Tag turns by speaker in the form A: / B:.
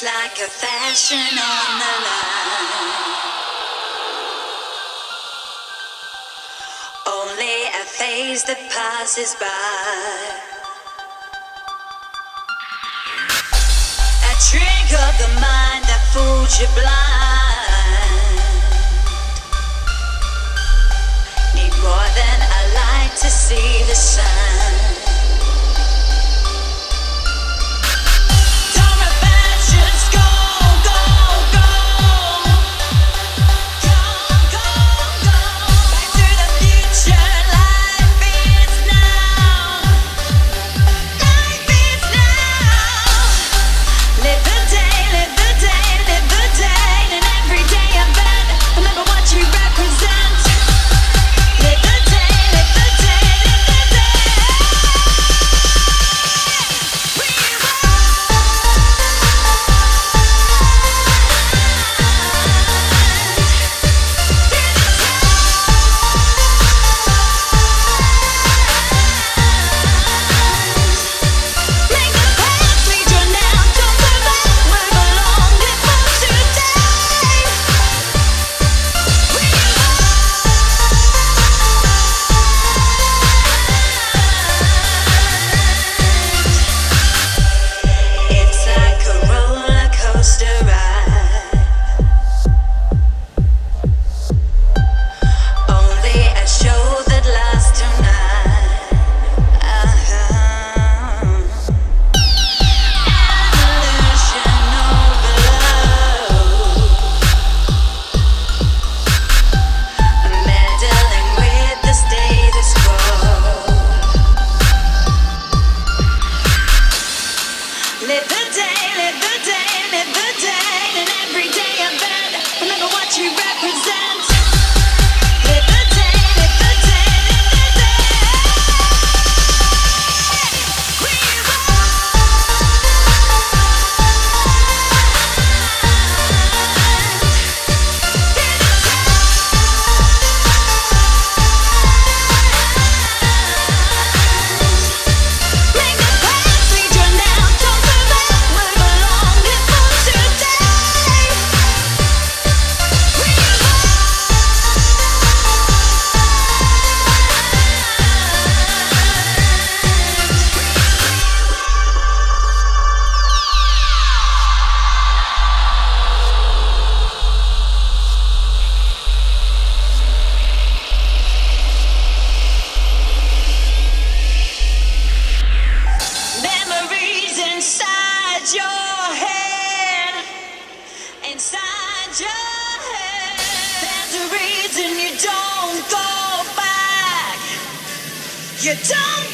A: It's like a fashion on the line. Only a phase that passes by. A trick of the mind that fools you blind. Need more than a light to see the sun. Live the day, live the day, live the day, and every day I bet, remember what you represent. Live the day, live the day, live the day. Make the past lead you now, don't look back, move along, live for today. Memories inside your head, inside your head. There's a reason you don't go back. You don't